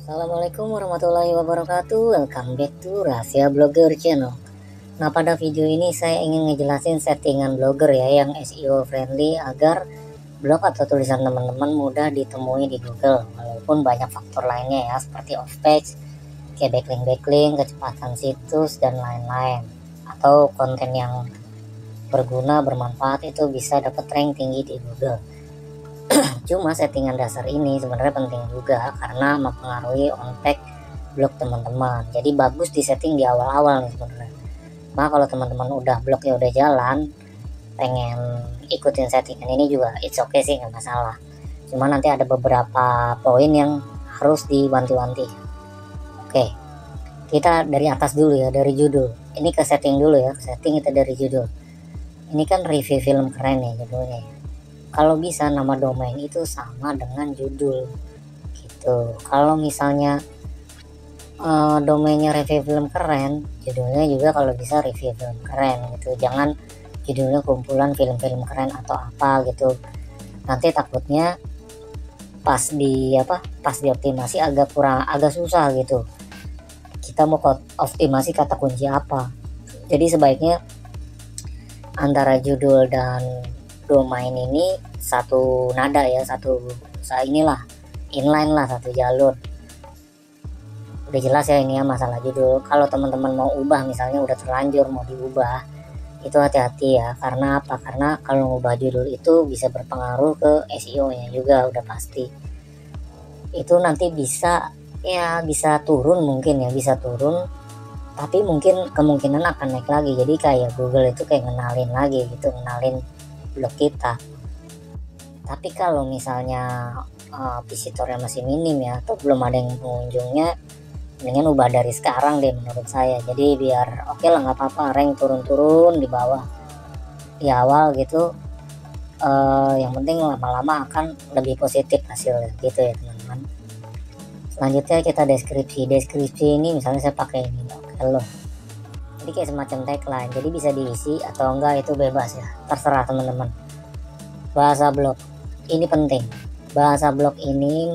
Assalamualaikum warahmatullahi wabarakatuh. Welcome back to Rahasia Blogger Channel. Nah, pada video ini saya ingin ngejelasin settingan blogger ya yang SEO friendly agar blog atau tulisan teman-teman mudah ditemui di Google, walaupun banyak faktor lainnya ya seperti off page, kayak backlink, kecepatan situs dan lain-lain. Atau konten yang berguna, bermanfaat itu bisa dapat rank tinggi di Google. Cuma settingan dasar ini sebenarnya penting juga karena mempengaruhi on-page blog teman-teman. Jadi bagus di setting di awal-awal nih sebenarnya. Nah, kalau teman-teman udah blognya udah jalan, pengen ikutin settingan ini juga it's okay sih, nggak masalah. Cuma nanti ada beberapa poin yang harus diwanti-wanti. Oke, kita dari atas dulu ya, dari judul. Ini ke setting dulu ya, setting kita dari judul. Ini kan review film keren nih judulnya. Kalau bisa nama domain itu sama dengan judul gitu. Kalau misalnya domainnya review film keren, judulnya juga kalau bisa review film keren gitu. Jangan judulnya kumpulan film-film keren atau apa gitu. Nanti takutnya pas dioptimasi agak susah gitu. Kita mau optimasi kata kunci apa. Jadi sebaiknya antara judul dan domain ini satu nada ya, inline lah, satu jalur. Udah jelas ya ini ya masalah judul. Kalau teman-teman mau ubah, misalnya udah terlanjur mau diubah, itu hati-hati ya. Karena apa? Karena kalau ngubah judul itu bisa berpengaruh ke SEO nya juga, udah pasti. Itu nanti bisa turun mungkin ya, bisa turun. Tapi mungkin kemungkinan akan naik lagi. Jadi kayak Google itu kayak ngenalin lagi gitu, ngenalin blog kita. Tapi kalau misalnya visitornya masih minim ya, atau belum ada yang pengunjungnya, mendingan ubah dari sekarang deh menurut saya. Jadi biar oke lah, nggak apa-apa rank turun-turun di bawah di awal gitu. Yang penting lama-lama akan lebih positif hasilnya gitu ya teman-teman. Selanjutnya kita deskripsi ini misalnya saya pakai ini, oke loh. Jadi kayak semacam tagline, jadi bisa diisi atau enggak itu bebas ya, terserah teman-teman. Bahasa blog ini penting. Bahasa blog ini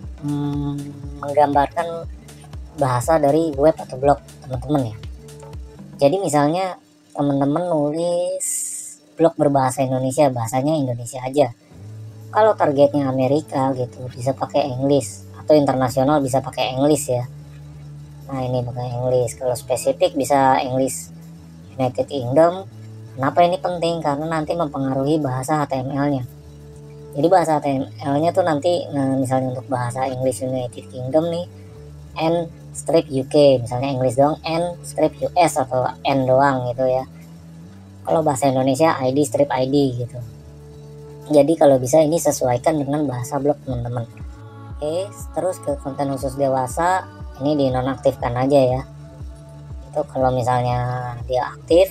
menggambarkan bahasa dari web atau blog teman-teman ya. Jadi misalnya teman-teman nulis blog berbahasa Indonesia, bahasanya Indonesia aja. Kalau targetnya Amerika gitu bisa pakai English, atau internasional bisa pakai English ya. Nah ini pakai English. Kalau spesifik bisa English United Kingdom. Kenapa ini penting? Karena nanti mempengaruhi bahasa HTML-nya. Jadi bahasa HTML-nya tuh nanti, misalnya untuk bahasa English United Kingdom nih, N strip UK, misalnya English doang N strip US atau N doang gitu ya. Kalau bahasa Indonesia ID strip ID gitu. Jadi kalau bisa ini sesuaikan dengan bahasa blog teman-teman. Oke, terus ke konten khusus dewasa. Ini dinonaktifkan aja ya. Itu kalau misalnya dia aktif,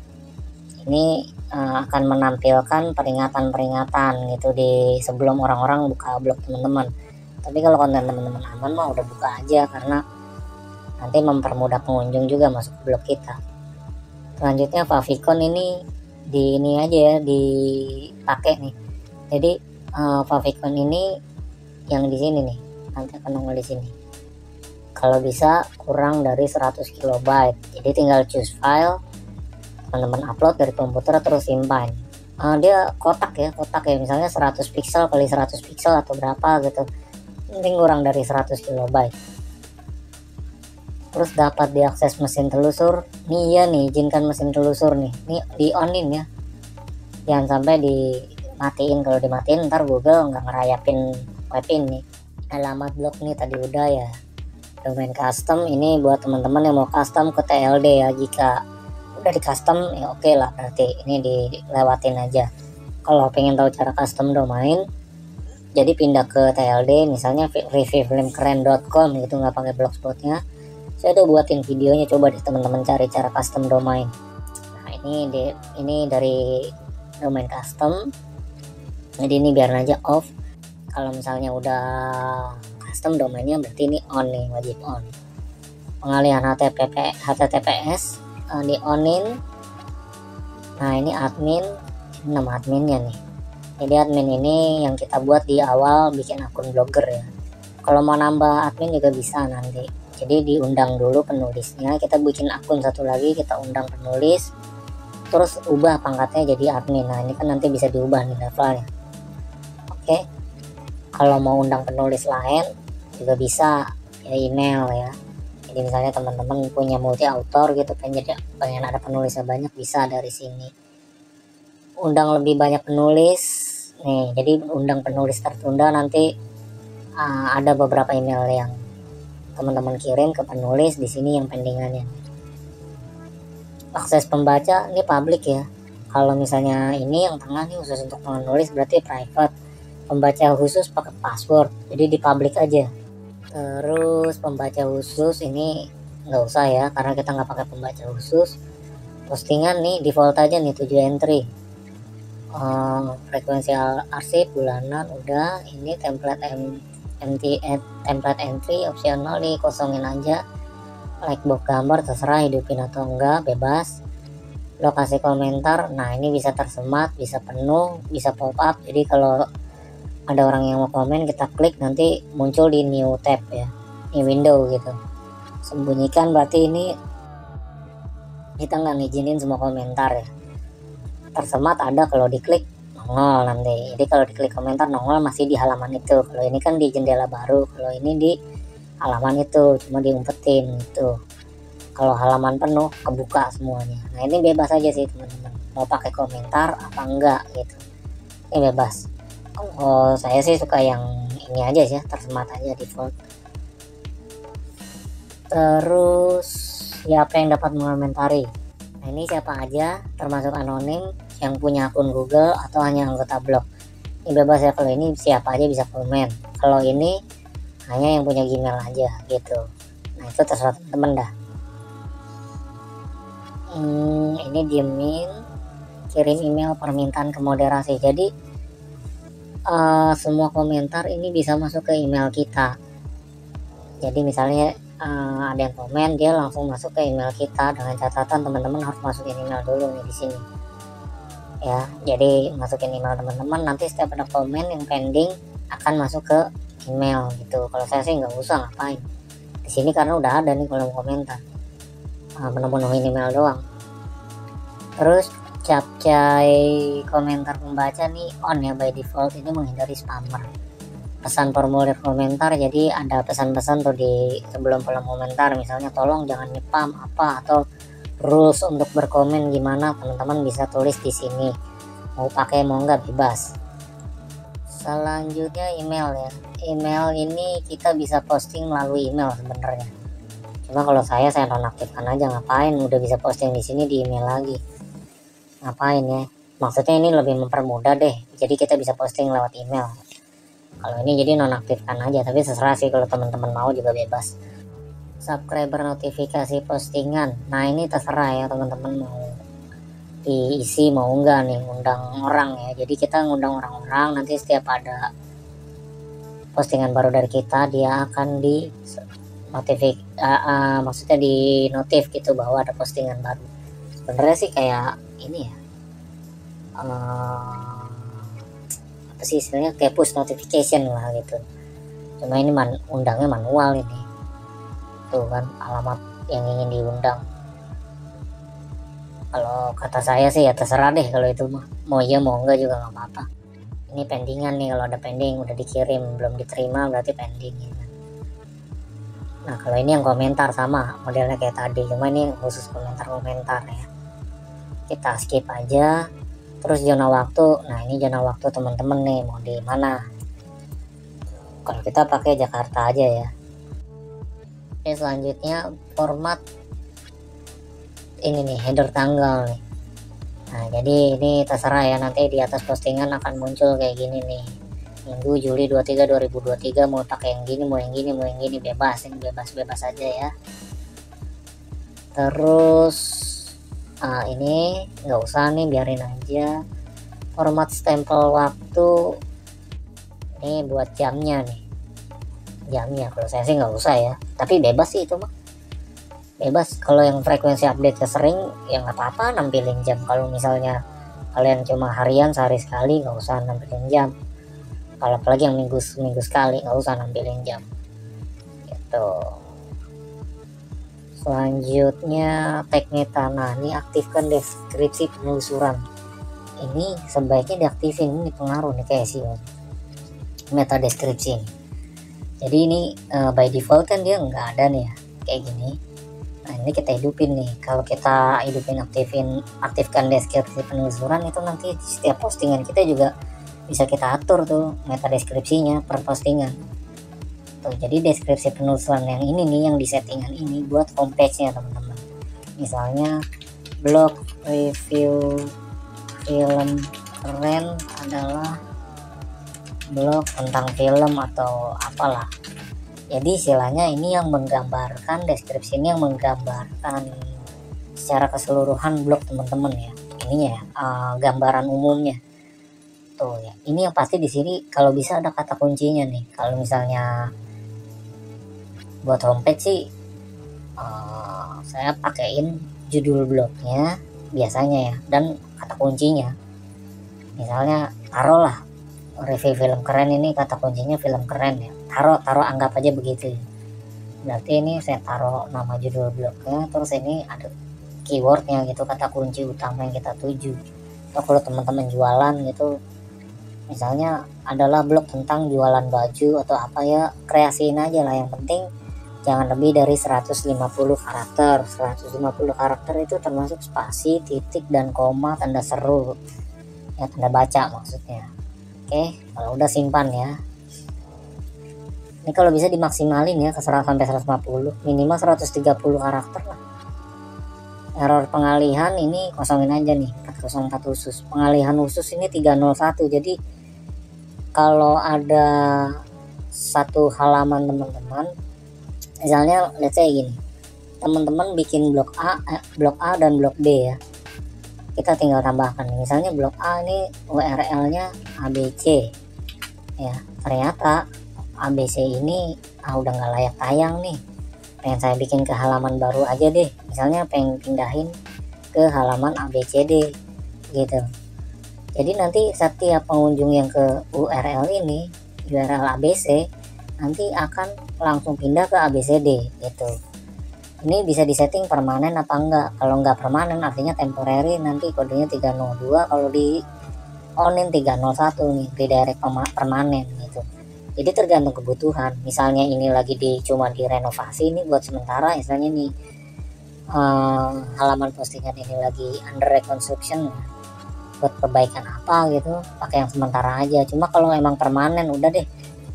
ini akan menampilkan peringatan gitu di sebelum orang-orang buka blog teman-teman. Tapi kalau konten teman-teman aman mah udah buka aja, karena nanti mempermudah pengunjung juga masuk blog kita. Selanjutnya favicon ini aja ya, dipakai nih. Jadi favicon ini yang di sini nih, nanti akan nongol di sini. Kalau bisa kurang dari 100 KB. Jadi tinggal choose file, teman-teman upload dari komputer terus simpan. Dia kotak ya, misalnya 100 pixel kali 100 pixel atau berapa gitu. Penting kurang dari 100 KB. Terus dapat diakses mesin telusur. Nih ya nih, izinkan mesin telusur nih. Nih di onin ya. Jangan sampai dimatiin. Kalau dimatiin ntar Google nggak ngerayapin web ini. Alamat blog nih tadi udah ya. Domain custom ini buat teman-teman yang mau custom ke TLD ya. Jika udah di custom ya oke lah, berarti ini dilewatin aja. Kalau pengen tahu cara custom domain, jadi pindah ke TLD, misalnya reviewfilmkeren.com gitu, nggak pakai blogspotnya. Saya udah buatin videonya, coba deh teman-teman cari cara custom domain. Nah ini dari domain custom. Jadi ini biar aja off. Kalau misalnya udah custom domainnya berarti ini on nih, wajib on. Pengalihan HTTPS di onin. Nah ini admin, nama adminnya nih. Jadi admin ini yang kita buat di awal bikin akun blogger ya. Kalau mau nambah admin juga bisa nanti. Jadi diundang dulu penulisnya, kita bikin akun satu lagi, kita undang penulis, terus ubah pangkatnya jadi admin. Nah ini kan nanti bisa diubah nih levelnya. Oke, kalau mau undang penulis lain juga bisa ya, email ya. Jadi misalnya teman-teman punya multi author gitu, pengen ada penulisnya banyak, bisa dari sini. Undang lebih banyak penulis nih, jadi undang penulis tertunda. Nanti ada beberapa email yang teman-teman kirim ke penulis, di sini yang pendingannya. Akses pembaca ini public ya. Kalau misalnya ini yang tengah nih khusus untuk penulis, berarti private. Pembaca khusus pakai password, jadi di public aja. Terus pembaca khusus ini nggak usah ya, karena kita nggak pakai pembaca khusus. Postingan nih default aja nih 7 entry. Frekuensi arsip bulanan udah. Ini template template entry opsional dikosongin aja. Like box gambar terserah hidupin atau enggak, bebas. Lokasi komentar, nah ini bisa tersemat, bisa penuh, bisa pop up. Jadi kalau ada orang yang mau komen, kita klik nanti muncul di new tab ya, new window gitu. Sembunyikan berarti ini kita nggak ngizinin semua komentar ya. Tersemat ada kalau diklik nongol nanti. Jadi kalau diklik komentar nongol masih di halaman itu. Kalau ini kan di jendela baru, kalau ini di halaman itu cuma diumpetin gitu. Kalau halaman penuh kebuka semuanya. Nah ini bebas aja sih teman-teman, mau pakai komentar apa enggak gitu, ini bebas. Saya sih suka yang ini aja sih, tersemat aja default. Terus siapa yang dapat mengomentari? Nah ini siapa aja, termasuk anonim, yang punya akun Google atau hanya anggota blog. Ini bebas ya, kalau ini siapa aja bisa komen. Kalau ini hanya yang punya Gmail aja gitu. Nah itu terserah temen dah. Ini diemin, kirim email permintaan ke moderasi. Jadi semua komentar ini bisa masuk ke email kita. Jadi misalnya ada yang komen, dia langsung masuk ke email kita, dengan catatan teman-teman harus masukin email dulu nih di sini ya. Jadi masukin email teman-teman, nanti setiap ada komen yang pending akan masuk ke email gitu. Kalau saya sih nggak usah ngapain di sini karena udah ada nih kolom komentar, menemuin email doang. Terus capcay komentar pembaca nih on ya by default, ini menghindari spammer. Pesan formulir komentar, jadi ada pesan-pesan tuh di sebelum kolom komentar, misalnya tolong jangan nyepam apa, atau rules untuk berkomen gimana, teman-teman bisa tulis di sini. Mau pakai mau enggak bebas. Selanjutnya email ya. Email ini kita bisa posting melalui email sebenarnya. Cuma kalau saya nonaktifkan aja, ngapain udah bisa posting di sini di email lagi. Ngapain ya? Maksudnya ini lebih mempermudah deh. Jadi kita bisa posting lewat email. Kalau ini jadi nonaktifkan aja, tapi terserah sih, kalau teman-teman mau juga bebas. Subscriber notifikasi postingan. Nah ini terserah ya teman-teman mau diisi mau enggak nih, undang orang ya. Jadi kita ngundang orang-orang, nanti setiap ada postingan baru dari kita dia akan di maksudnya di notif gitu bahwa ada postingan baru. Sebenarnya sih kayak ini ya, apa sih istilahnya, kayak push notification lah gitu. Cuma ini undangnya manual ini. Tuh kan alamat yang ingin diundang. Kalau kata saya sih ya terserah deh, kalau itu mah mau iya mau enggak juga nggak apa-apa. Ini pendingan nih, kalau ada pending udah dikirim belum diterima berarti pending ya. Nah kalau ini yang komentar sama modelnya kayak tadi, cuma ini khusus komentar ya. Kita skip aja. Terus zona waktu, nah ini zona waktu teman-teman nih mau di mana. Kalau kita pakai Jakarta aja ya. Oke, selanjutnya format ini nih, header tanggal nih. Nah jadi ini terserah ya, nanti di atas postingan akan muncul kayak gini nih, Minggu Juli 23 2023, mau pakai yang gini mau yang gini mau yang gini, bebas, ini bebas aja ya. Terus ini nggak usah nih, biarin aja. Format stempel waktu ini buat jamnya nih, jamnya kalau saya sih nggak usah ya, tapi bebas sih itu mah, bebas. Kalau yang frekuensi update sering ya nggak apa-apa nampilin jam. Kalau misalnya kalian cuma harian sehari sekali nggak usah nampilin jam. Kalau apalagi yang minggu sekali nggak usah nampilin jam. Tuh. Selanjutnya tag meta. Nah, ini aktifkan deskripsi penelusuran. Ini sebaiknya diaktifin, ini pengaruh nih kayak sih meta deskripsi ini. Jadi ini by default kan dia nggak ada nih ya kayak gini. Nah, ini kita hidupin nih. Kalau kita hidupin aktifkan deskripsi penelusuran, itu nanti setiap postingan kita juga bisa kita atur tuh meta deskripsinya per postingan. Tuh, jadi deskripsi penelusuran yang ini nih, yang di settingan ini buat homepage-nya teman-teman. Misalnya blog review film keren adalah blog tentang film atau apalah. Jadi istilahnya ini yang menggambarkan, deskripsi ini yang menggambarkan secara keseluruhan blog teman-teman ya. Ininya ya, gambaran umumnya. Tuh ya, ini yang pasti di sini kalau bisa ada kata kuncinya nih. Kalau misalnya buat homepage sih saya pakaiin judul blognya biasanya ya, dan kata kuncinya. Misalnya taruhlah review film keren, ini kata kuncinya film keren ya. Taruh anggap aja begitu. Berarti ini saya taruh nama judul blognya, terus ini ada keywordnya gitu, kata kunci utama yang kita tuju. Atau kalau teman-teman jualan gitu, misalnya adalah blog tentang jualan baju atau apa ya, kreasiin aja lah. Yang penting jangan lebih dari 150 karakter. 150 karakter itu termasuk spasi, titik, dan koma, tanda seru ya, tanda baca maksudnya. Oke, kalau udah simpan ya. Ini kalau bisa dimaksimalin ya ke 100 sampai 150, minimal 130 karakter lah. Error pengalihan ini kosongin aja nih, 404 usus. Pengalihan usus ini 301. Jadi kalau ada satu halaman teman-teman, misalnya let's say gini, teman-teman bikin blog A dan blog B ya. Kita tinggal tambahkan, misalnya blog A ini URL-nya ABC ya. Ternyata ABC ini udah nggak layak tayang nih, pengen saya bikin ke halaman baru aja deh, misalnya pengen pindahin ke halaman ABCD gitu. Jadi nanti setiap pengunjung yang ke URL ini, URL ABC, nanti akan langsung pindah ke ABCD gitu. Ini bisa disetting permanen apa enggak. Kalau enggak permanen artinya temporary, nanti kodenya 302. Kalau di onin 301 nih, redirect permanen gitu. Jadi tergantung kebutuhan. Misalnya ini lagi cuma direnovasi, ini buat sementara. Misalnya nih halaman postingan ini lagi under reconstruction, buat perbaikan apa gitu, pakai yang sementara aja. Cuma kalau emang permanen, udah deh,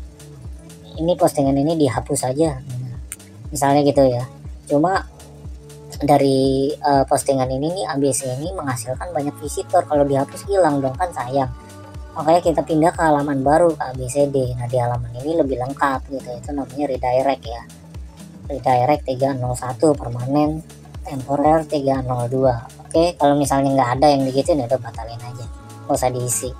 ini postingan ini dihapus aja, misalnya gitu ya. Cuma dari postingan ini nih, ABC ini menghasilkan banyak visitor, kalau dihapus hilang dong, kan sayang. Makanya kita pindah ke halaman baru, ke ABCD. Nah, di halaman ini lebih lengkap gitu, itu namanya redirect ya. Redirect 301 permanen, temporer 302. Oke, kalau misalnya nggak ada yang digituin, udah batalin aja, nggak usah diisi.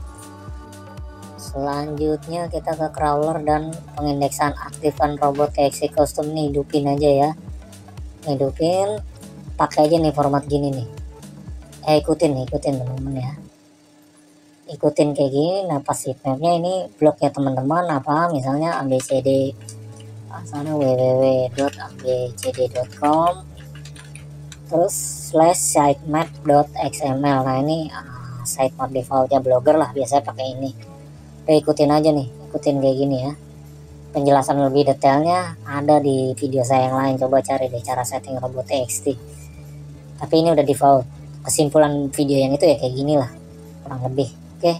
Selanjutnya kita ke crawler dan pengindeksan. Aktifkan robot.txt custom nih, hidupin aja ya. Hidupin, pakai aja nih format gini nih. Ikutin teman-teman ya. Ikutin kayak gini. Nah, pas heatmapnya ini blognya teman-teman apa, misalnya abcd, sana www.abcd.com, terus /sitemap.xml. Nah, ini sitemap defaultnya Blogger lah, biasanya pakai ini. Ikutin aja nih, ikutin kayak gini ya. Penjelasan lebih detailnya ada di video saya yang lain, coba cari deh cara setting robot.txt. Tapi ini udah default. Kesimpulan video yang itu ya kayak gini lah, kurang lebih. Oke,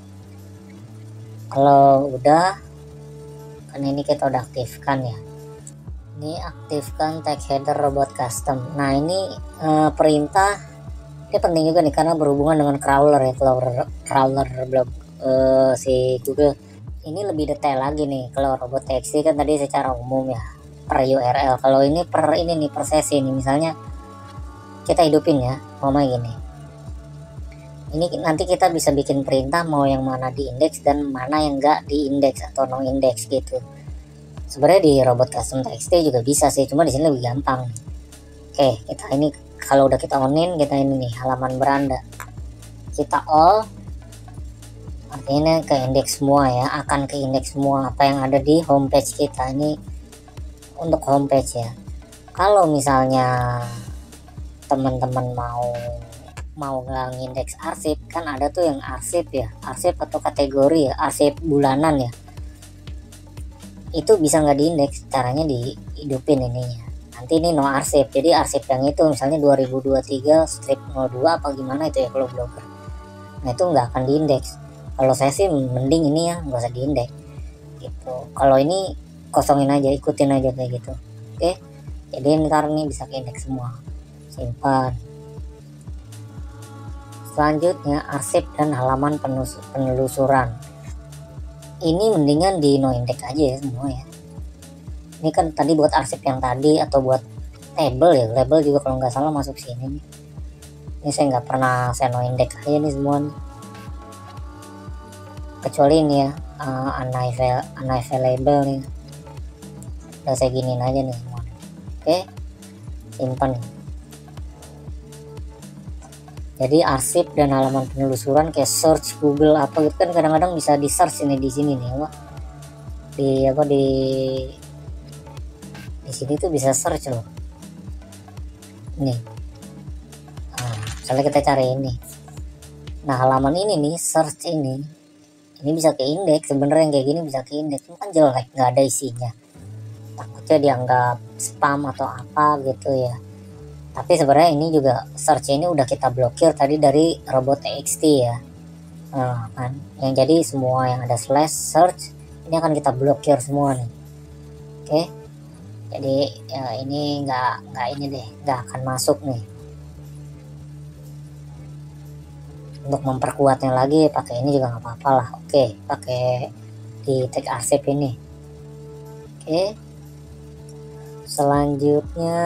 kalau udah, kan ini kita udah aktifkan ya. Ini aktifkan tag header robot custom. Nah, ini perintah ini penting juga nih, karena berhubungan dengan crawler ya, crawler blog si Google. Ini lebih detail lagi nih. Kalau robot.txt kan tadi secara umum ya, per URL. Kalau ini per sesi nih. Misalnya kita hidupin ya, mau gini. Ini nanti kita bisa bikin perintah mau yang mana diindeks dan mana yang enggak diindeks atau no index gitu. Sebenarnya di robot custom txt juga bisa sih, cuma di sini lebih gampang. Oke, kita ini kalau udah kita onin, kita ini nih halaman beranda. Kita all, artinya ke indeks semua ya, akan ke indeks semua apa yang ada di homepage kita. Ini untuk homepage ya. Kalau misalnya teman-teman mau ngindeks arsip, kan ada tuh yang arsip ya, arsip atau kategori ya, arsip bulanan ya, itu bisa nggak diindeks. Caranya dihidupin ininya, nanti ini no arsip, jadi arsip yang itu misalnya 2023 strip 02 apa gimana itu ya kalau blogger, nah itu nggak akan diindeks. Kalau saya sih mending ini ya nggak usah diindeks gitu. Kalau ini kosongin aja, ikutin aja kayak gitu. Oke, jadi ntar nih bisa keindeks semua. Simpan. Selanjutnya arsip dan halaman penelusuran. Ini mendingan di no index aja ya semua ya. Ini kan tadi buat arsip yang tadi, atau buat label ya, label juga kalau nggak salah masuk sini nih. Ini saya nggak pernah saya no index aja nih semua nih. Kecuali ini ya unavailable nih. Udah saya giniin aja nih semua. Oke, simpan nih. Jadi arsip dan halaman penelusuran kayak search Google apa gitu kan kadang-kadang bisa di search ini di sini nih apa di sini tuh bisa search loh. Nih, misalnya kita cari ini. Nah halaman ini nih search ini bisa keindeks sebenarnya, yang kayak gini bisa keindeks. Itu kan jelek, nggak ada isinya. Takutnya dianggap spam atau apa gitu ya. Tapi sebenarnya ini juga search ini udah kita blokir tadi dari robot.txt ya. Kan yang jadi semua yang ada slash search ini akan kita blokir semua nih. Oke, jadi ya ini nggak ini deh, nggak akan masuk nih. Untuk memperkuatnya lagi pakai ini juga nggak apa-apa lah. Oke, pakai di tag arsip ini. Oke, selanjutnya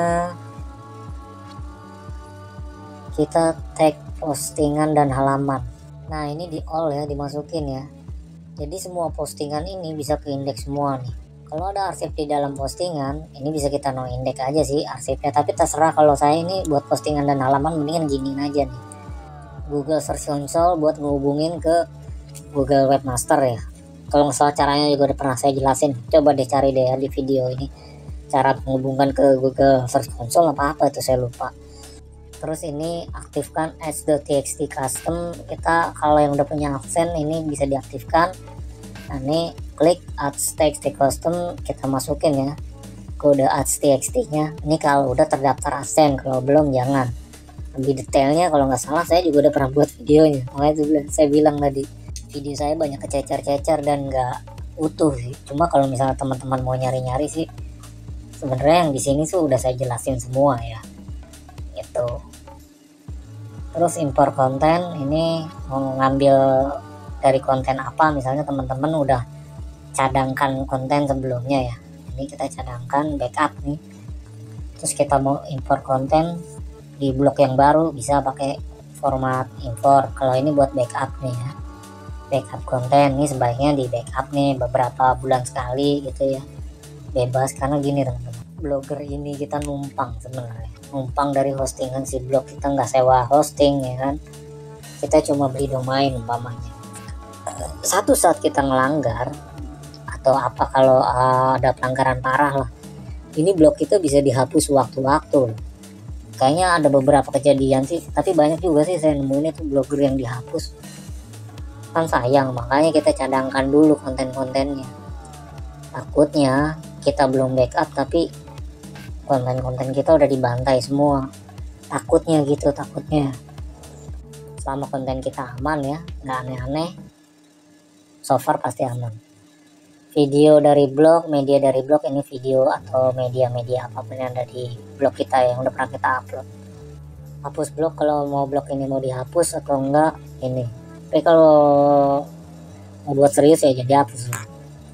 kita tag postingan dan halaman. Nah ini di all ya, dimasukin ya. Jadi semua postingan ini bisa keindeks semua nih. Kalau ada arsip di dalam postingan ini bisa kita no index aja sih arsipnya, tapi terserah. Kalau saya ini buat postingan dan halaman mendingan giniin aja nih, Google Search Console buat ngehubungin ke Google Webmaster ya. Kalau nggak salah caranya juga udah pernah saya jelasin, coba deh cari deh ya di video ini cara menghubungkan ke Google Search Console apa itu saya lupa. Terus ini aktifkan ads.txt custom. Kita kalau yang udah punya AdSense ini bisa diaktifkan. Nah ini klik ads.txt custom, kita masukin ya kode ads.txt nya. Ini kalau udah terdaftar AdSense, kalau belum jangan. Lebih detailnya kalau nggak salah saya juga udah pernah buat videonya, makanya itu saya bilang tadi video saya banyak kececer-cecer dan nggak utuh sih. Cuma kalau misalnya teman-teman mau nyari-nyari sih sebenarnya yang di sini tuh udah saya jelasin semua ya gitu. Terus import konten, ini mau ngambil dari konten apa, misalnya teman-teman udah cadangkan konten sebelumnya ya, ini kita cadangkan backup nih. Terus kita mau import konten di blog yang baru bisa pakai format import. Kalau ini buat backup nih ya, backup konten ini sebaiknya di backup nih beberapa bulan sekali gitu ya, bebas. Karena gini teman-teman, blogger ini kita numpang sebenarnya, numpang dari hostingan si blog, kita nggak sewa hosting ya kan, kita cuma beli domain umpamanya. Satu saat kita ngelanggar atau apa, kalau ada pelanggaran parah lah, ini blog kita bisa dihapus waktu-waktu. Kayaknya ada beberapa kejadian sih, tapi banyak juga sih saya nemuin itu blogger yang dihapus. Kan sayang, makanya kita cadangkan dulu konten-kontennya. Takutnya kita belum backup tapi konten-konten kita udah dibantai semua, takutnya gitu. Takutnya selama konten kita aman ya, nggak aneh-aneh, so far pasti aman. Video dari blog, media dari blog, ini video atau media-media apapun yang ada di blog kita yang udah pernah kita upload. Hapus blog kalau mau blog ini mau dihapus atau enggak ini. Tapi kalau mau buat serius ya jadi hapus lah.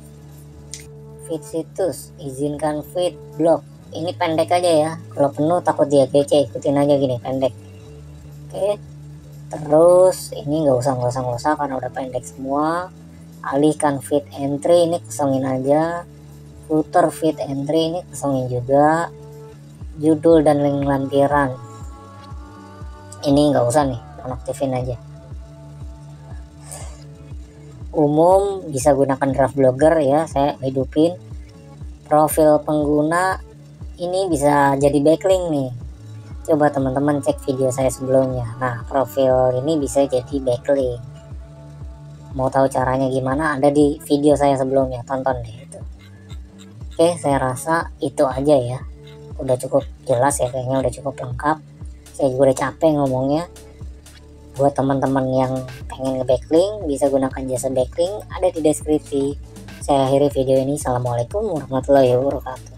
Feed situs, izinkan feed blog. Ini pendek aja ya, kalau penuh takut dia kece, ikutin aja gini pendek. Oke, terus ini nggak usah karena udah pendek semua. Alihkan feed entry, ini kosongin aja. Footer feed entry ini kosongin juga. Judul dan link lampiran ini nggak usah nih, nonaktifin aja. Umum bisa gunakan draft blogger ya, saya hidupin. profil pengguna ini bisa jadi backlink nih. Coba teman-teman cek video saya sebelumnya. Nah, profil ini bisa jadi backlink. Mau tahu caranya gimana? Ada di video saya sebelumnya, tonton deh itu. Oke, saya rasa itu aja ya. Udah cukup jelas ya, kayaknya udah cukup lengkap. Saya juga udah capek ngomongnya. Buat teman-teman yang pengen nge-backlink, bisa gunakan jasa backlink, ada di deskripsi. Saya akhiri video ini. Assalamualaikum warahmatullahi wabarakatuh.